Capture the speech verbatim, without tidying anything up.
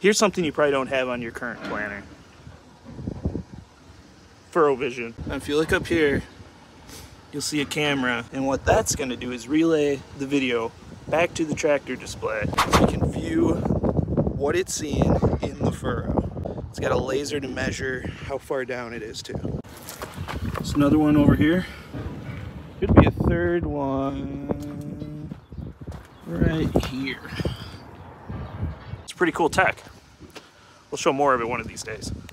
Here's something you probably don't have on your current planter. Furrow Vision. Now if you look up here, you'll see a camera, and what that's going to do is relay the video back to the tractor display so you can view what it's seeing in the furrow. It's got a laser to measure how far down it is too. There's another one over here. Could be a third one right here. It's pretty cool tech. We'll show more of it one of these days.